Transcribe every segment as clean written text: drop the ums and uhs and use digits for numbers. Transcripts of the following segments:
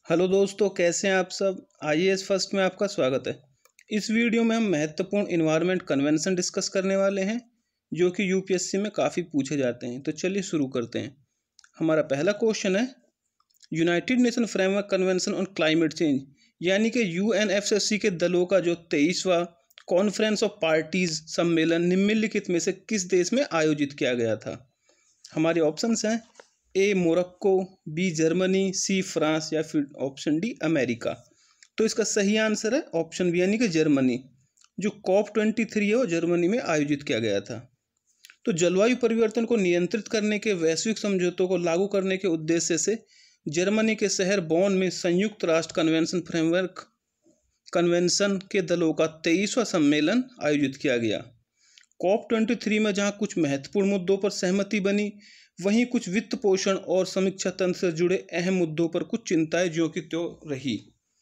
Hello दोस्तों, कैसे हैं आप सब। आईएएस फर्स्ट में आपका स्वागत है। इस वीडियो में हम महत्वपूर्ण इन्वायरमेंट कन्वेंशन डिस्कस करने वाले हैं जो कि यूपीएससी में काफ़ी पूछे जाते हैं। तो चलिए शुरू करते हैं। हमारा पहला क्वेश्चन है, United Nation framework convention on climate change यानी कि यूएनएफसीसी के दलों का जो 23वां कॉन्फ्रेंस ऑफ पार्टीज सम्मेलन निम्नलिखित में से किस देश में आयोजित किया गया था। हमारे ऑप्शंस हैं A Morocco, B Germany, C France या फिर ऑप्शन डी अमेरिका। तो इसका सही आंसर है ऑप्शन बी यानी कि जर्मनी। जो COP23 है वो जर्मनी में आयोजित किया गया था। तो जलवायु परिवर्तन को नियंत्रित करने के वैश्विक समझौतों को लागू करने के उद्देश्य से जर्मनी के शहर बॉन में संयुक्त राष्ट्र कन्वेंशन फ्रेमवर्क कन्वेंशन के दलों का 23वां सम्मेलन आयोजित किया गया। COP23 में जहां कुछ महत्वपूर्ण मुद्दों पर सहमति बनी, वहीं कुछ वित्त पोषण और समीक्षा तंत्र से जुड़े अहम मुद्दों पर कुछ चिंताएं जो कि त्यों रही।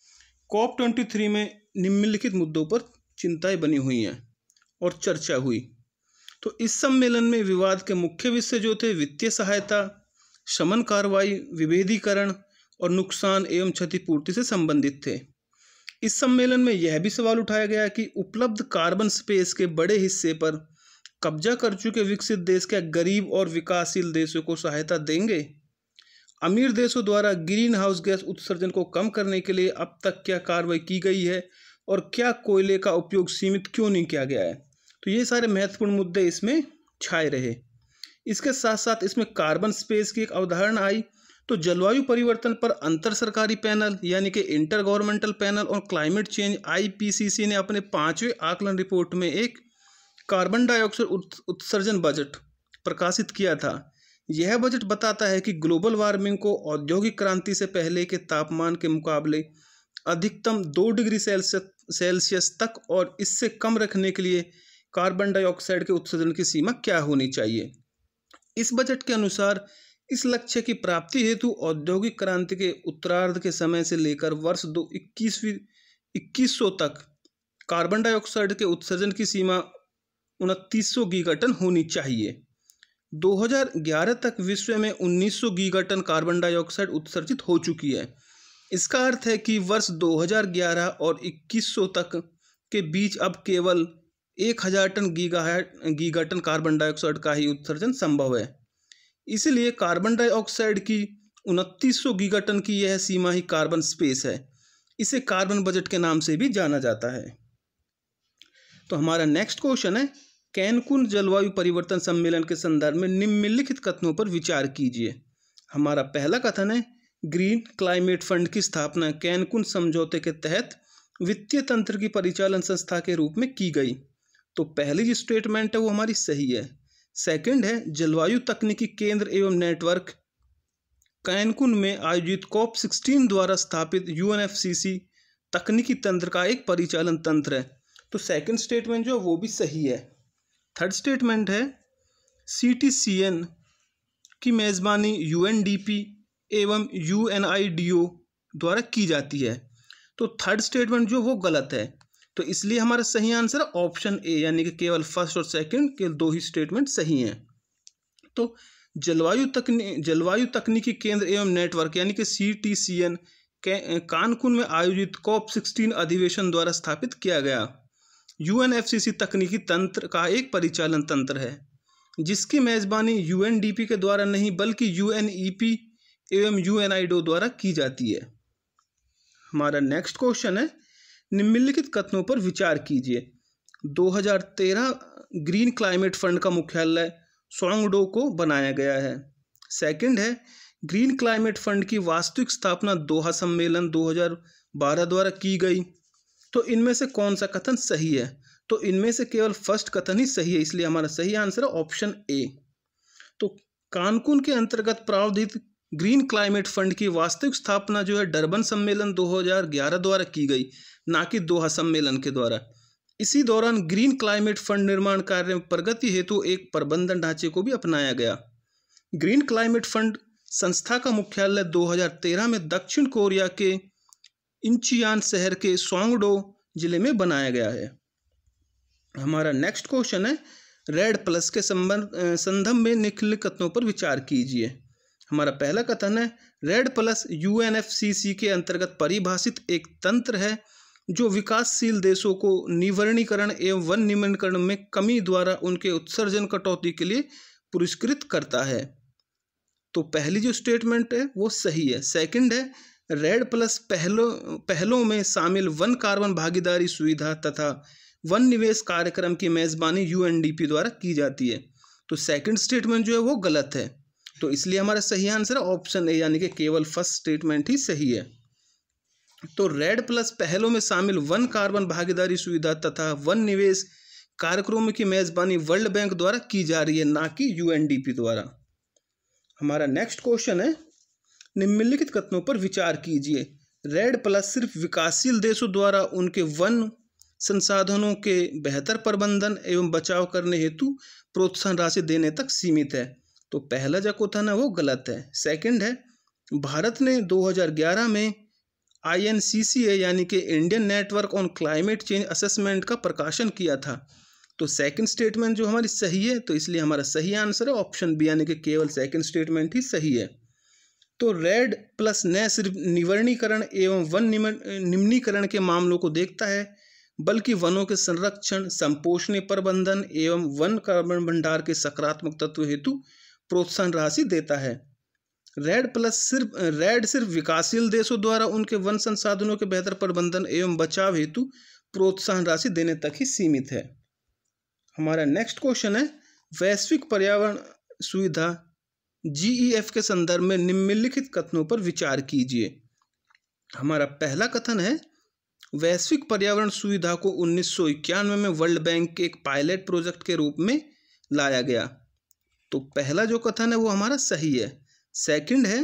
COP23 में निम्नलिखित मुद्दों पर चिंताएं बनी हुई हैं और चर्चा हुई। तो इस सम्मेलन में विवाद के मुख्य विषय जो थे वित्तीय सहायता, शमन कार्रवाई, विभेदीकरण और नुकसान एवं क्षतिपूर्ति से संबंधित थे। इस सम्मेलन में यह भी सवाल उठाया गया कि उपलब्ध कार्बन स्पेस के बड़े हिस्से पर कब्जा कर चुके विकसित देश क्या गरीब और विकासशील देशों को सहायता देंगे। अमीर देशों द्वारा ग्रीन हाउस गैस उत्सर्जन को कम करने के लिए अब तक क्या कार्रवाई की गई है और क्या कोयले का उपयोग सीमित क्यों नहीं किया गया है। तो ये सारे महत्वपूर्ण मुद्दे इसमें छाए रहे। इसके साथ साथ इसमें कार्बन स्पेस की एक अवधारणा आई। तो जलवायु परिवर्तन पर अंतर सरकारी पैनल यानी कि इंटर गवर्नमेंटल पैनल और क्लाइमेट चेंज IPCC ने अपने 5वें आकलन रिपोर्ट में एक कार्बन डाइऑक्साइड उत्सर्जन बजट प्रकाशित किया था। यह बजट बताता है कि ग्लोबल वार्मिंग को औद्योगिक क्रांति से पहले के तापमान के मुकाबले अधिकतम 2 डिग्री सेल्सियस तक और इससे कम रखने के लिए कार्बन डाइऑक्साइड के उत्सर्जन की सीमा क्या होनी चाहिए। इस बजट के अनुसार इस लक्ष्य की प्राप्ति हेतु औद्योगिक क्रांति के उत्तरार्ध के समय से लेकर वर्ष 2100 तक कार्बन डाइऑक्साइड के उत्सर्जन की सीमा 2900 गीगाटन होनी चाहिए। 2011 तक विश्व में 1900 गीगाटन कार्बन डाइऑक्साइड उत्सर्जित हो चुकी है। इसका अर्थ है कि वर्ष 2011 और 2100 तक के बीच अब केवल 1000 टन गीगाटन कार्बन डाइऑक्साइड का ही उत्सर्जन संभव है। इसलिए कार्बन डाइऑक्साइड की 2900 गीगाटन की यह सीमा ही कार्बन स्पेस है। इसे कार्बन बजट के नाम से भी जाना जाता है। तो हमारा नेक्स्ट क्वेश्चन है, कैनकुन जलवायु परिवर्तन सम्मेलन के संदर्भ में निम्नलिखित कथनों पर विचार कीजिए। हमारा पहला कथन है, ग्रीन क्लाइमेट फंड की स्थापना कैनकुन समझौते के तहत वित्तीय तंत्र की परिचालन संस्था के रूप में की गई। तो पहली जो स्टेटमेंट है वो हमारी सही है। सेकंड है, जलवायु तकनीकी केंद्र एवं नेटवर्क कैनकुन में आयोजित COP16 द्वारा स्थापित UNFCCC तकनीकी तंत्र का एक परिचालन तंत्र है। तो सेकंड स्टेटमेंट जो वो भी सही है। थर्ड स्टेटमेंट है, CTCN की मेज़बानी UNDP एवं UNIDO द्वारा की जाती है। तो थर्ड स्टेटमेंट जो वो गलत है। तो इसलिए हमारा सही आंसर ऑप्शन ए यानी कि केवल फर्स्ट और सेकंड केवल 2 ही स्टेटमेंट सही हैं। तो जलवायु तकनीकी केंद्र एवं नेटवर्क यानी कि CTCN कानकुन में आयोजित COP16 अधिवेशन द्वारा स्थापित किया गया UNFCCC तकनीकी तंत्र का एक परिचालन तंत्र है, जिसकी मेज़बानी UNDP के द्वारा नहीं बल्कि UNEP एवं UNIDO द्वारा की जाती है। हमारा नेक्स्ट क्वेश्चन है, निम्नलिखित कथनों पर विचार कीजिए। 2013 ग्रीन क्लाइमेट फंड का मुख्यालय स्वांगडो को बनाया गया है। सेकंड है, ग्रीन क्लाइमेट फंड की वास्तविक स्थापना दोहा सम्मेलन 2012 द्वारा की गई। तो इनमें से कौन सा कथन सही है। तो इनमें से केवल फर्स्ट कथन ही सही है, इसलिए हमारा सही आंसर है ऑप्शन ए। तो कानकुन के अंतर्गत प्रावधानित ग्रीन क्लाइमेट फंड की वास्तविक स्थापना जो है डरबन सम्मेलन 2011 द्वारा की गई, ना कि दोहा सम्मेलन के द्वारा। इसी दौरान ग्रीन क्लाइमेट फंड निर्माण कार्य में प्रगति हेतु एक प्रबंधन ढांचे को भी अपनाया गया। ग्रीन क्लाइमेट फंड संस्था का मुख्यालय 2013 में दक्षिण कोरिया के इंचियान शहर के स्वांगडो जिले में बनाया गया है। हमारा नेक्स्ट क्वेश्चन है, रेड प्लस के संदर्भ में निम्नलिखित कथनों पर विचार कीजिए। हमारा पहला कथन है REDD+ UNFCCC के अंतर्गत परिभाषित एक तंत्र है जो विकासशील देशों को निवर्णीकरण एवं वन निम्नीकरण में कमी द्वारा उनके उत्सर्जन कटौती के लिए पुरस्कृत करता है। तो पहली जो स्टेटमेंट है वो सही है। सेकंड है REDD+ पहलों में शामिल वन कार्बन भागीदारी सुविधा तथा वन निवेश कार्यक्रम की मेजबानी UNDP द्वारा की जाती है। तो सेकंड स्टेटमेंट जो है वो गलत है, तो इसलिए हमारा सही आंसर ऑप्शन ए यानी कि केवल फर्स्ट स्टेटमेंट ही सही है। तो REDD+ पहलों में शामिल वन कार्बन भागीदारी सुविधा तथा वन निवेश कार्यक्रमों की मेजबानी वर्ल्ड बैंक द्वारा की जा रही है, ना कि UNDP द्वारा। हमारा नेक्स्ट क्वेश्चन है निम्नलिखित कथनों पर विचार कीजिए। REDD+ सिर्फ विकासशील देशों द्वारा उनके वन संसाधनों के बेहतर प्रबंधन एवं बचाव करने हेतु प्रोत्साहन राशि देने तक सीमित है। तो पहला जो कथन है वो गलत है। सेकंड है भारत ने 2011 में INCCA यानी कि Indian network on climate change assessment का प्रकाशन किया था। तो सेकंड स्टेटमेंट जो हमारी सही है, तो इसलिए हमारा सही आंसर है ऑप्शन बी यानी कि केवल सेकंड स्टेटमेंट ही सही है। तो REDD+ न सिर्फ निवर्णीकरण एवं वन निम्नीकरण के मामलों को देखता है बल्कि वनों के संरक्षण, संपोषणीय प्रबंधन एवं वन कार्बन भंडार के सकारात्मक तत्व हेतु प्रोत्साहन राशि देता है। REDD+ सिर्फ विकासशील देशों द्वारा उनके वन संसाधनों के बेहतर प्रबंधन एवं बचाव हेतु प्रोत्साहन राशि देने तक ही सीमित है। हमारा नेक्स्ट क्वेश्चन है वैश्विक पर्यावरण सुविधा GEF के संदर्भ में निम्नलिखित कथनों पर विचार कीजिए। हमारा पहला कथन है वैश्विक पर्यावरण सुविधा को 1991 में वर्ल्ड बैंक के एक पायलट प्रोजेक्ट के रूप में लाया गया। तो पहला जो कथन है वो हमारा सही है। सेकंड है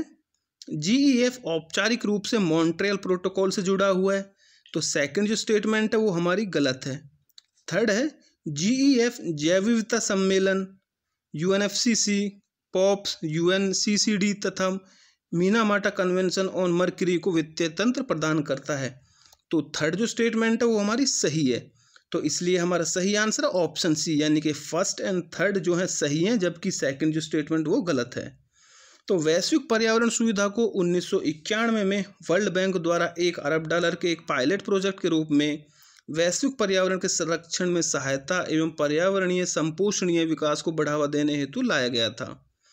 GEF औपचारिक रूप से मॉन्ट्रियल प्रोटोकॉल से जुड़ा हुआ है। तो सेकंड जो स्टेटमेंट है वो हमारी गलत है। थर्ड है GEF जैव विविधता सम्मेलन UNFCCC, POPs, UNCCD तथा मीनामाटा कन्वेंशन ऑन मर्क्यूरी को वित्तीय तंत्र प्रदान करता है। तो थर्ड जो स्टेटमेंट है वो हमारी सही है, तो इसलिए हमारा सही आंसर ऑप्शन सी यानी कि फर्स्ट एंड थर्ड जो है सही है, जबकि सेकंड जो स्टेटमेंट वो गलत है। तो वैश्विक पर्यावरण सुविधा को 1991 में वर्ल्ड बैंक द्वारा $1 अरब के एक पायलट प्रोजेक्ट के रूप में वैश्विक पर्यावरण के संरक्षण में सहायता एवं पर्यावरणीय संपोषणीय विकास को बढ़ावा देने हेतु लाया गया था।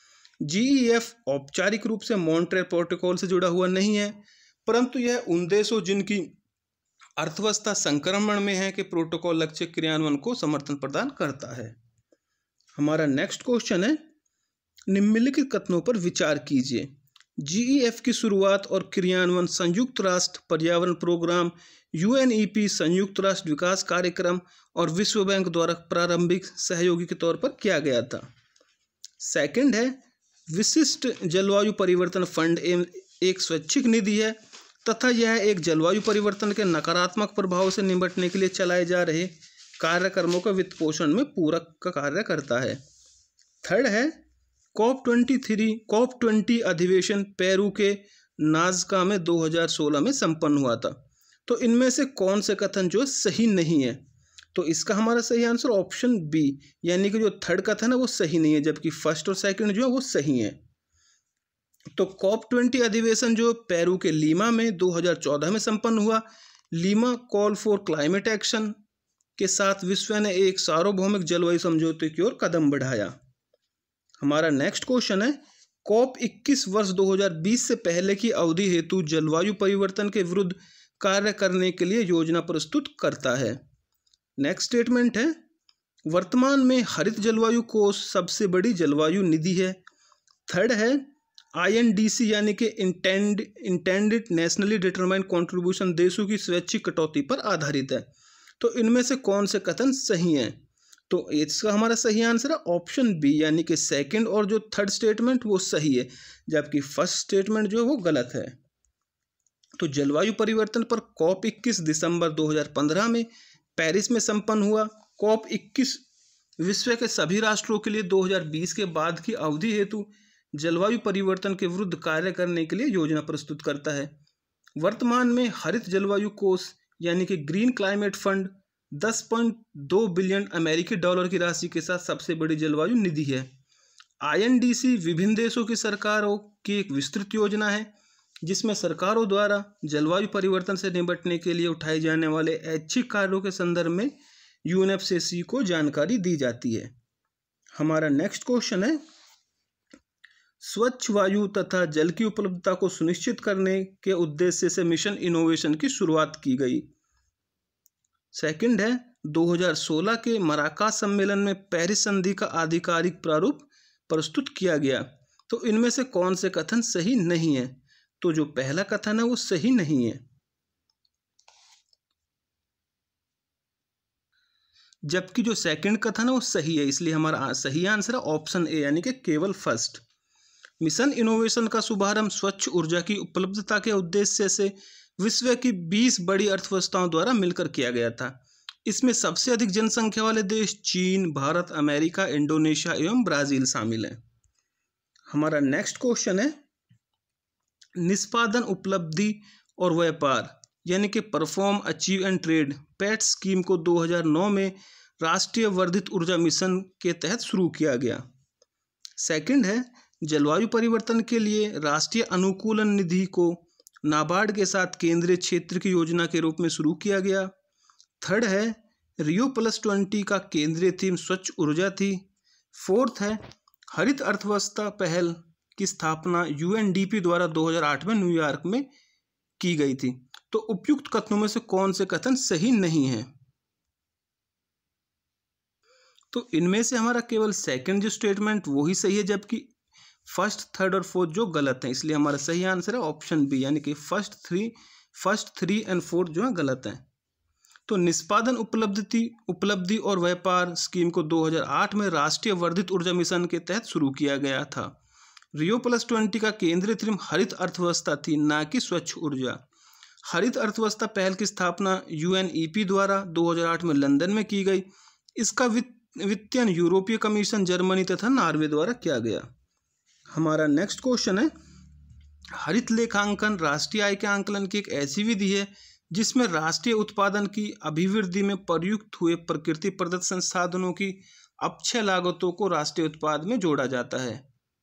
GEF औपचारिक रूप से मॉन्ट्रियल प्रोटोकॉल से जुड़ा हुआ नहीं है, परंतु यह उन देशों जिनकी अर्थव्यवस्था संक्रमण में है कि प्रोटोकॉल लक्ष्य क्रियान्वयन को समर्थन प्रदान करता है। हमारा नेक्स्ट क्वेश्चन है निम्नलिखित कथनों पर विचार कीजिए। GEF की शुरुआत और क्रियान्वयन संयुक्त राष्ट्र पर्यावरण प्रोग्राम UNEP, संयुक्त राष्ट्र विकास कार्यक्रम और विश्व बैंक द्वारा प्रारंभिक सहयोगी के तौर पर किया गया था। सेकंड है विशिष्ट जलवायु परिवर्तन फंड एक स्वैच्छिक निधि है तथा यह एक जलवायु परिवर्तन के नकारात्मक प्रभाव से निपटने के लिए चलाए जा रहे कार्यक्रमों का वित्त पोषण में पूरक का कार्य करता है। थर्ड है COP20 अधिवेशन पेरू के नाजका में 2016 में संपन्न हुआ था। तो इनमें से कौन से कथन जो सही नहीं है? तो इसका हमारा सही आंसर ऑप्शन बी यानी कि जो थर्ड कथन है वो सही नहीं है, जबकि फर्स्ट और सेकंड जो है वो सही है। तो COP20 अधिवेशन जो पेरू के लीमा में 2014 में संपन्न हुआ। Lima call for climate action के साथ विश्व ने एक सार्वभौमिक जलवायु समझौते की ओर कदम बढ़ाया। हमारा नेक्स्ट क्वेश्चन है COP21 वर्ष 2020 से पहले की अवधि हेतु जलवायु परिवर्तन के विरुद्ध कार्य करने के लिए योजना प्रस्तुत करता है। नेक्स्ट स्टेटमेंट है वर्तमान में हरित जलवायु कोष सबसे बड़ी जलवायु निधि है। थर्ड है INDC यानी कि इंटेंडेड नेशनली डिटरमाइंड कंट्रीब्यूशन देशों की स्वैच्छिक कटौती पर आधारित है। तो इनमें से कौन से कथन सही हैं? तो इसका हमारा सही आंसर है ऑप्शन बी यानी कि सेकंड और जो थर्ड स्टेटमेंट वो सही है, जबकि फर्स्ट स्टेटमेंट जो है वो गलत है। तो जलवायु परिवर्तन पर COP21 दिसंबर 2015 में पेरिस में संपन्न हुआ। COP21 विश्व के सभी राष्ट्रों के लिए 2020 के बाद की अवधि हेतु जलवायु परिवर्तन के विरुद्ध कार्य करने के लिए योजना प्रस्तुत करता है। वर्तमान में हरित जलवायु कोष यानी कि ग्रीन क्लाइमेट फंड 10.2 बिलियन अमेरिकी डॉलर की राशि के साथ सबसे बड़ी जलवायु निधि है। INDC विभिन्न देशों की सरकारों की एक विस्तृत योजना है जिसमें सरकारों द्वारा जलवायु परिवर्तन से निपटने के लिए उठाए जाने वाले ऐच्छिक कार्यों के संदर्भ में UNFCCC को जानकारी दी जाती है। हमारा नेक्स्ट क्वेश्चन है, स्वच्छ वायु तथा जल की उपलब्धता को सुनिश्चित करने के उद्देश्य से मिशन इनोवेशन की शुरुआत की गई। सेकंड है, 2016 के मराकास सम्मेलन में पेरिस संधि का आधिकारिक प्रारूप प्रस्तुत किया गया। तो इनमें से कौन से कथन सही नहीं है? तो जो पहला कथन है वो सही नहीं है, जबकि जो सेकंड कथन है वो सही है। इसलिए हमारा सही आंसर है ऑप्शन ए, यानी कि केवल फर्स्ट। मिशन इनोवेशन का शुभारंभ स्वच्छ ऊर्जा की उपलब्धता के उद्देश्य से विश्व की 20 बड़ी अर्थव्यवस्थाओं द्वारा मिलकर किया गया था। इसमें सबसे अधिक जनसंख्या वाले देश चीन, भारत, अमेरिका, इंडोनेशिया एवं ब्राजील शामिल हैं। हमारा नेक्स्ट क्वेश्चन है, निष्पादन, उपलब्धि और व्यापार यानी कि perform, achieve and trade PAT scheme को 2009 में राष्ट्रीय वर्धित ऊर्जा मिशन के तहत शुरू किया गया। सेकंड है, जलवायु परिवर्तन के लिए राष्ट्रीय अनुकूलन निधि को नाबार्ड के साथ केंद्रीय क्षेत्र की योजना के रूप में शुरू किया गया। थर्ड है, Rio+20 का केंद्रीय थीम स्वच्छ ऊर्जा थी। फोर्थ है, हरित अर्थव्यवस्था पहल की स्थापना UNDP द्वारा 2008 में न्यूयॉर्क में की गई थी। तो उपयुक्त कथनों में से कौन से कथन सही नहीं है? तो इनमें से हमारा केवल सेकंड जो स्टेटमेंट वो ही सही है, जबकि फर्स्ट, थर्ड और फोर्थ जो गलत है। इसलिए हमारा सही आंसर है ऑप्शन बी, यानी कि फर्स्ट थ्री एंड फोर्थ जो है गलत है। तो निष्पादन, उपलब्धि और व्यापार स्कीम को 2008 में राष्ट्रीय वर्धित ऊर्जा मिशन के तहत शुरू किया गया था। Rio+20 का केंद्रीय थीम हरित अर्थव्यवस्था थी, ना कि स्वच्छ ऊर्जा। हरित अर्थव्यवस्था पहल की स्थापना UNEP द्वारा 2008 में लंदन में की गई। इसका वित्तीयन यूरोपीय कमीशन, जर्मनी तथा नॉर्वे द्वारा किया गया। हमारा नेक्स्ट क्वेश्चन है, हरित लेखांकन राष्ट्रीय आय के आंकलन की एक ऐसी विधि है जिसमें राष्ट्रीय उत्पादन की अभिवृद्धि में प्रयुक्त हुए प्रकृति प्रदत्त संसाधनों की अपक्षय लागतों को राष्ट्रीय उत्पाद में जोड़ा जाता है।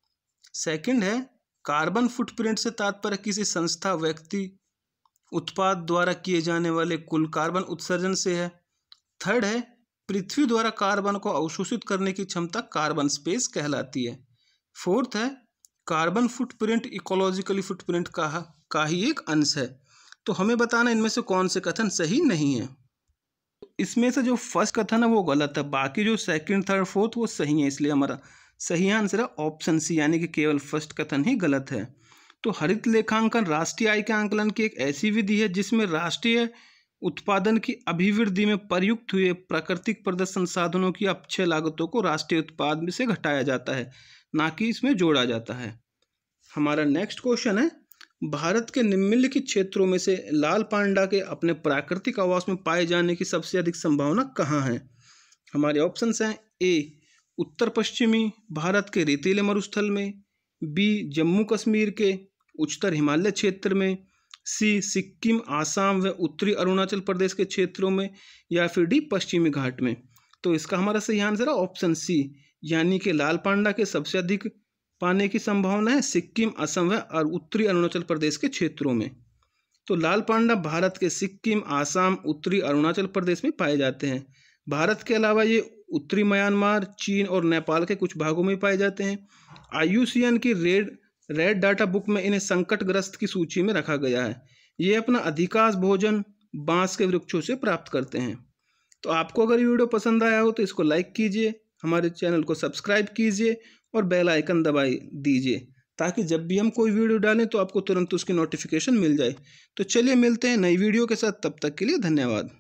सेकंड है, कार्बन फुटप्रिंट से तात्पर्य किसी संस्था, व्यक्ति, उत्पाद द्वारा किए जाने वाले कुल कार्बन उत्सर्जन से है। थर्ड है, पृथ्वी द्वारा कार्बन को अवशोषित करने की क्षमता कार्बन स्पेस कहलाती है। फोर्थ है, कार्बन फुटप्रिंट इकोलॉजिकली फुटप्रिंट का ही एक अंश है। तो हमें बताना इनमें से कौन से कथन सही नहीं है। इसमें से जो फर्स्ट कथन है वो गलत है, बाकी जो सेकंड, थर्ड, फोर्थ वो सही है। इसलिए हमारा सही आंसर है ऑप्शन सी, यानी कि केवल फर्स्ट कथन ही गलत है। तो हरित लेखांकन राष्ट्रीय आय के आंकलन की एक ऐसी विधि है जिसमें राष्ट्रीय उत्पादन की अभिवृद्धि में प्रयुक्त हुए प्राकृतिक प्रदत्त संसाधनों की अपक्षय लागतों को राष्ट्रीय उत्पाद से घटाया जाता है, ना कि इसमें जोड़ा जाता है। हमारा नेक्स्ट क्वेश्चन है, भारत के निम्नलिखित क्षेत्रों में से लाल पांडा के अपने प्राकृतिक आवास में पाए जाने की सबसे अधिक संभावना कहाँ है? हमारे ऑप्शंस हैं, ए उत्तर पश्चिमी भारत के रेतीले मरुस्थल में, बी जम्मू कश्मीर के उच्चतर हिमालय क्षेत्र में, सी सिक्किम, आसाम व उत्तरी अरुणाचल प्रदेश के क्षेत्रों में, या फिर डी पश्चिमी घाट में। तो इसका हमारा सही आंसर है ऑप्शन सी, यानी कि लाल पांडा के सबसे अधिक पाने की संभावना है सिक्किम, असम व उत्तरी अरुणाचल प्रदेश के क्षेत्रों में। तो लाल पांडा भारत के सिक्किम, आसाम, उत्तरी अरुणाचल प्रदेश में पाए जाते हैं। भारत के अलावा ये उत्तरी म्यांमार, चीन और नेपाल के कुछ भागों में पाए जाते हैं। IUCN की रेड डाटा बुक में इन्हें संकटग्रस्त की सूची में रखा गया है। ये अपना अधिकांश भोजन बांस के वृक्षों से प्राप्त करते हैं। तो आपको अगर ये वीडियो पसंद आया हो तो इसको लाइक कीजिए, हमारे चैनल को सब्सक्राइब कीजिए और बेल आइकन दबाई दीजिए, ताकि जब भी हम कोई वीडियो डालें तो आपको तुरंत उसकी नोटिफिकेशन मिल जाए। तो चलिए मिलते हैं नई वीडियो के साथ, तब तक के लिए धन्यवाद।